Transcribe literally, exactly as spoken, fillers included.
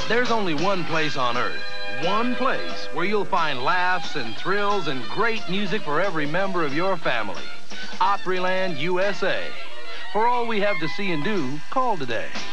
There's only one place on Earth, one place where you'll find laughs and thrills and great music for every member of your family. Opryland U S A. For all we have to see and do, call today.